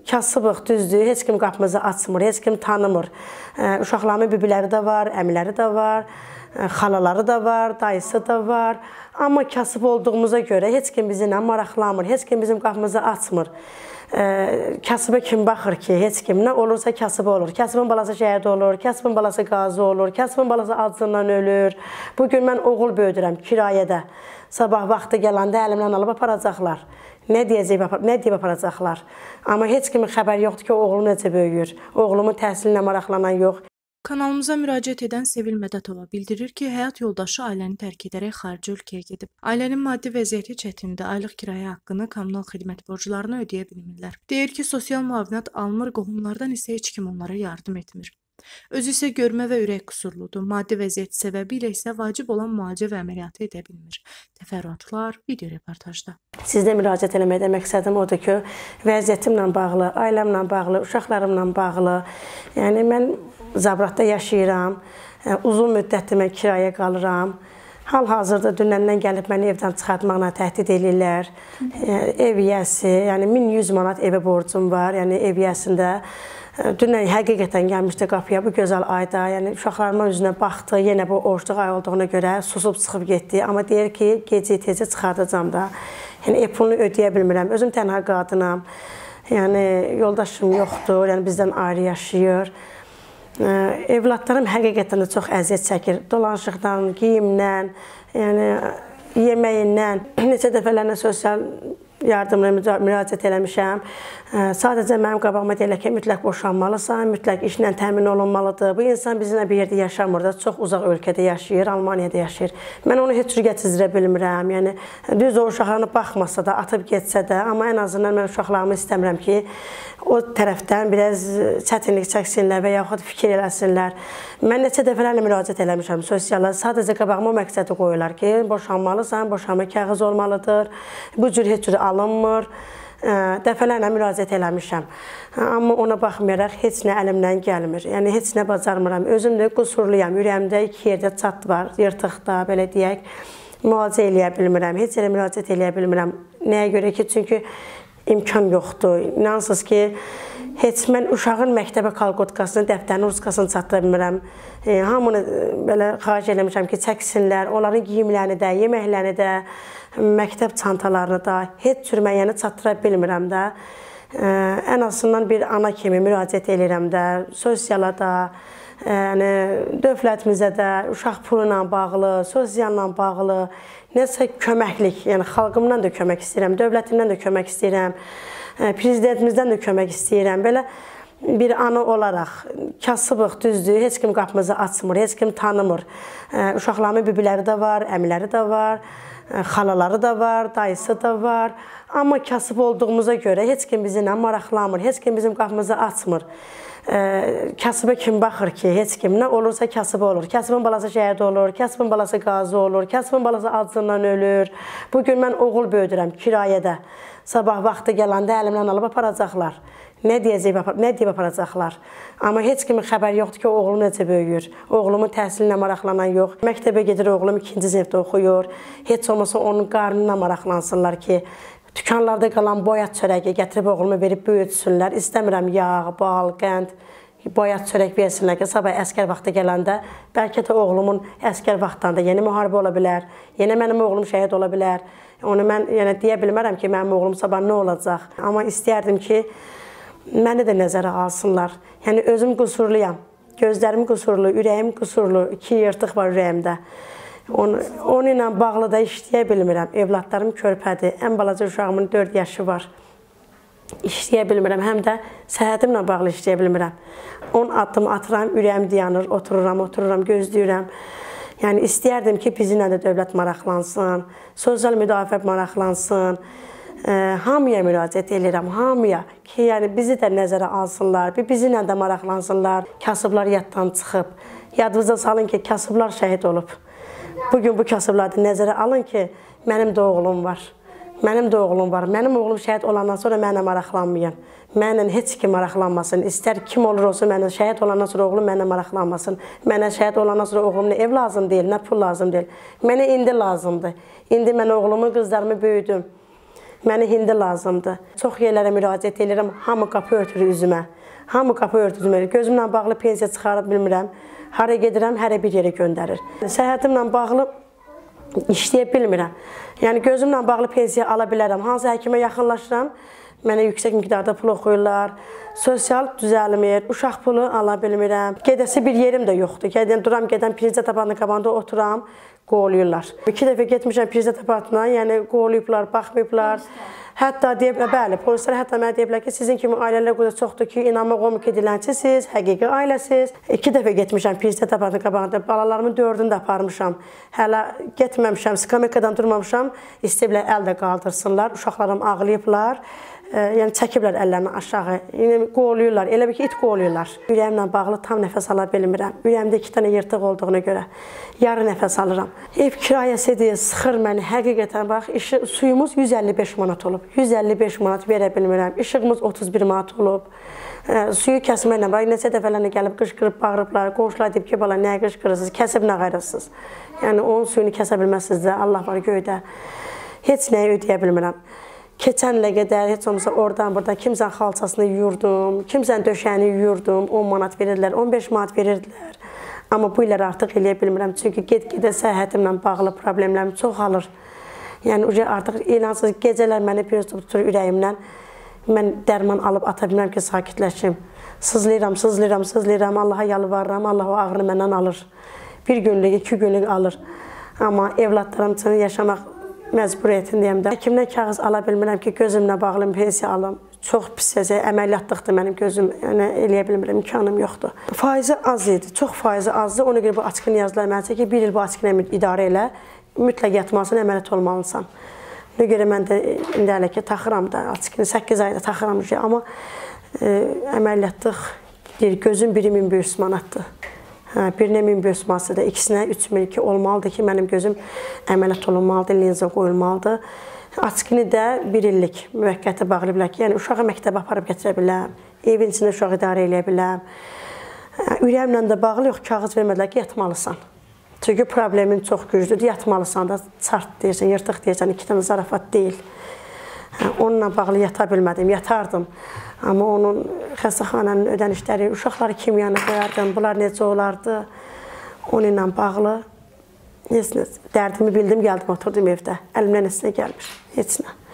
kasıbıq, düzdür, heç kim qapımızı açmır, heç kim tanımır. Uşaqlarımın bibiləri də var, əmiləri də var, xalaları da var, dayısı da var. Amma kasıb olduğumuza görə heç kim bizimlə maraqlanmır, heç kim bizim qapımızı açmır. Kasıba kim baxır ki, heç kim nə olursa kasıba olur. Kasıbın balası şəhid olur, kasıbın balası qazi olur, kasıbın balası acından ölür. Bugün mən oğul böyüdürəm kirayədə. Sabah vaxtı gələndə əlimdən alıb aparacaqlar. Nə deyib aparacaqlar. Amma heç kimin xəbəri yoxdur ki, oğlum necə böyüyür. Oğlumun təhsilinə maraqlanan yox. Kanalımıza müraciət edən Sevil Mədətova bildirir ki, həyat yoldaşı ailəni tərk edərək xarici ölkəyə gedib. Ailənin maddi vəziyyəti çətindir, aylıq kirayə haqqını, kommunal xidmət borclarını ödəyə bilmirlər. Deyir ki, sosial müavinət almır, qohumlardan isə heç kim onlara yardım etmir. Özü isə görmə və ürək qüsurludur. Maddi vəziyyət səbəbilə isə vacib olan müalicə və əməliyyatı edə bilmir. Təfərrüatlar video reportajda. Sizdə müraciət eləməkdə məqsədim odur ki, vəziyyətimlə bağlı, ailəmlə bağlı, uşaqlarımla bağlı. Yəni mən Zabratda yaşayıram, uzun müddətdir mən kirayə qalıram. Hal-hazırda dünəndən gəlib məni evdən çıxartmaqla təhdid edirlər. Ev yiyəsi, yəni 1100 manat evə borcum var, yəni ev yiyəsində. Dünən həqiqətən gəlmişdi qapıya bu gözəl ayda, yəni uşaqlarıma üzünə baxdı, yenə bu orucluq ay olduğuna görə susub çıxıb getdi. Amma deyir ki, gecə-tecə çıxardacam da. Yəni ev pulunu ödəyə bilmirəm, özüm tənha qadınam. Yəni yoldaşım yoxdur, yəni bizdən ayrı yaşayır. Evladlarım həqiqətən də çox əziyyət çəkir. Dolanışıqdan, geyimdən, yəni yeməyindən. Neçə dəfələrlə sosial yardımına müraciət eləmişəm. Sadəcə mənim qabağıma deyirlər ki, mütləq boşanmalısan, mütləq işlə təmin olunmalıdır. Bu insan bizimlə bir yerdə yaşamır da, çox uzaq ölkədə yaşayır, Almaniyada yaşayır. Mən onu heç cür gətizdirə bilmirəm. Yəni düz o uşaqlarına baxmasa da, atıb getsə də, amma ən azından mən uşaqlarımı istəmirəm ki, o tərəfdən biraz çətinlik çəksinlər və yaxud fikir eləsinlər. Mən neçə dəfələrlə müraciət eləmişəm sosiallara. Sadəcə qabağıma o məqsədi qoyurlar ki, boşanmalısan, boşanma kağız olmalıdır. Bu cür heç cür alınmır. Dəfələrlə müraciət eləmişəm. Amma ona baxmayaraq heç nə əlimdən gəlmir. Yəni heç nə bacarmıram. Özüm də qüsurluyam. Ürəyimdə 2 yerdə çat var, yırtıqda, belə deyək. Müalicə eləyə bilmirəm. Heç yerə müraciət eləyə bilmirəm. Nəyə görə ki, çünki imkan yoxdur. İnansınız ki, heç mən uşağın məktəbə kalkotkasını, dəftərini, ruskasını çatdıra bilmirəm. Hamını belə xahiş eləmişəm ki, çəksinlər. Onların geyimlərini də, yeməklərini də, məktəb çantalarını da, heç cür mən yəni çatdıra bilmirəm də. Ən azından bir ana kimi müraciət edirəm də, sosiala da, yəni dövlətimizə də, uşaq pulu ilə bağlı, sosialla bağlı, nəsə köməklik, yəni xalqımdan da kömək istəyirəm, dövlətimdən də kömək istəyirəm, prezidentimizdən də kömək istəyirəm. Belə bir ana olaraq kasıbıq, düzdür, heç kim qapımızı açmır, heç kim tanımır. Uşaqlarımın bibiləri də var, əmiləri də var, xalaları da var, dayısı da var. Amma kasıb olduğumuza görə heç kim bizimlə maraqlanmır, heç kim bizim qapımızı açmır. Kasıba kim baxır ki, heç kim nə olursa kasıba olur. Kasıbın balası şəhid olur, kasıbın balası qazi olur, kasıbın balası acından ölür. Bugün mən oğul böyüdürəm kirayədə. Sabah vaxtı gələndə əlimdən alıb aparacaqlar. Nə deyib aparacaqlar. Amma heç kimin xəbəri yoxdur ki, oğlum necə böyüyür. Oğlumun təhsilinə maraqlanan yox. Məktəbə gedir oğlum 2-ci sinifdə oxuyur. Heç olmasa onun qarnına maraqlansınlar ki, dükanlarda qalan boyat çörəyi gətirib oğlumu verib böyütsünlər. İstəmirəm yağ, bal, qənd, boyat çörək versinlər ki, sabah əskər vaxtı gələndə bəlkə də oğlumun əskər vaxtında yeni müharibə ola bilər, yeni mənim oğlum şəhid ola bilər. Onu mən deyə bilmərəm ki, mənim oğlum sabah nə olacaq. Amma istəyərdim ki, məni də nəzərə alsınlar. Yəni özüm qüsurluyam, gözlərim qüsurlu, ürəyim qüsurlu, 2 yırtıq var ürəyimdə. Onu ilə bağlı da işləyə bilmirəm. Evladlarım körpədir, ən balaca uşağımın 4 yaşı var. İşləyə bilmirəm, həm də səhhətimlə bağlı işləyə bilmirəm. 10 addım atıram, ürəyim dayanır, otururam, gözləyirəm. Yəni istəyərdim ki, bizimlə də dövlət maraqlansın, sosial müdafiə maraqlansın. Hamıya müraciət edirəm, hamıya ki, yəni bizi də nəzərə alsınlar, bizimlə də maraqlansınlar. Kasıblar yaddan çıxıb. Yadınıza salın ki, kasıblar şəhid olub. Bugün bu kasıbları nəzərə alın ki, mənim də oğlum var. Mənim də oğlum var. Mənim oğlum şəhid olandan sonra mənə maraqlanmayın. Mənlə heç kim maraqlanmasın. İstər kim olur olsun, mənə şəhid olandan sonra oğlum mənə maraqlanmasın. Mənə şəhid olandan sonra oğlum nə ev lazım deyil, nə pul lazım deyil. Mənə indi lazımdır. İndi mən oğlumu, qızlarımı böyüdüm. Mənə hindi lazımdır. Çox yerlərə müraciət edirəm, hamı qapı örtür üzümə. Hamı qapı örtür üzümə. Gözümlə bağlı pensiya çıxara bilmirəm. Hara gedirəm, hərə bir yerə göndərir. Səhhətimlə bağlı işləyə bilmirəm. Yəni gözümlə bağlı pensiya ala bilərəm. Hansı həkimə yaxınlaşıram, mənə yüksək miqdarda pul oxuyurlar. Sosial düzəlmir, uşaq pulu ala bilmirəm. Gedəsi bir yerim də yoxdur. Duram, gedən pirinci tabanının qabağında oturam, qovulurlar. 2 dəfə getmişəm pirinci tabanına, yəni qovulublar, baxmayıblar. Hətta deyiblər, bəli, polislər hətta mənə deyiblər ki, sizin kimi ailələr burada çoxdur ki, inanmaq olmur ki, dilənçisiz, həqiqi ailəsiz. 2 dəfə getmişəm pirinci tabanının qabağında, balalarımın 4-ünü də aparmışam. Hələ getməmişəm, skamyakadan durmamışam, istəyiblər əl də qaldırsınlar, uşaqlarım ağlayıblar. Yəni çəkiblər əllərini aşağı, qovulurlar, elə bir ki, it qovulurlar. Ürəyimlə bağlı tam nəfəs ala bilmirəm. Ürəyimdə 2 dənə yırtıq olduğuna görə yarı nəfəs alıram. Ev kirayəsidir, sıxır məni, həqiqətən bax, suyumuz 155 manat olub. 155 manat verə bilmirəm, işığımız 31 manat olub. Suyu kəsməklə, bax, neçə dəfələrlə gəlib qışqırıb, bağırıblar, qonşular deyib ki, bala, nəyə qışqırırsınız, kəsib nə qayrısınız. Yəni, onun suyunu kəsə bilməzsiniz də, Allah var göydə. Heç nəyi ödəyə bilmirəm. Keçən ilə qədər heç olmasa oradan-buradan kimsən xalçasını yuyurdum, kimsən döşəyini yuyurdum, 10 manat verirdilər, 15 manat verirdilər. Amma bu illər artıq eləyə bilmirəm, çünki get-gedə səhhətimlə bağlı problemlərim çoxalır. Yəni artıq inansız gecələr məni bir tutur ürəyimdən, mən dərman alıb ata bilmirəm ki, sakitləşim. Sızlayıram, Allaha yalvarıram, Allah o ağrını məndən alır. 1 günlük, 2 günlük alır. Amma evlatlarım üçün yaşamaq məcburiyyətindəyəm də. Həkimdən kağız ala bilmirəm ki, gözümlə bağlı pensiya alım. Çox pis əməliyyatlıqdır mənim gözüm, yəni eləyə bilmirəm, imkanım yoxdur. Faizi az idi, çox faizi azdır. Ona görə bu açıqını yazdılar mənə ki, 1 il bu açıqını idarə elə, mütləq yatmalısın, əməliyyat olmalısan. Ona görə mən də indi hələ ki, taxıram da, açıqını 8 ayda taxıram. Amma əməliyyatlıq deyir, gözüm 1500 manatdır. Birinə 1500 manatdır, ikisinə 3002 olmalıdır ki, mənim gözüm əməliyyat olunmalıdır, linza qoyulmalıdır. Açıqını da 1 illik müvəqqəti bağlayıblar ki, yəni uşağı məktəbə aparıb gətirə biləm, evin içində uşağı idarə edə biləm. Ürəyimlə də bağlı yox, kağız vermədilər ki, yatmalısan. Çünki problemin çox güclüdür, yatmalısan da çart deyirsən, yırtıq deyirsən, 2 dənə zarafat deyil. Onunla bağlı yata bilmədim, yatardım. Amma onun xəstəxananın ödənişləri, uşaqları kim yana qoyardım, bunlar necə olardı, onunla bağlı. Dərdimi bildim, gəldim, oturdum evdə. Əlimdən heç nə gəlmir, heç nə.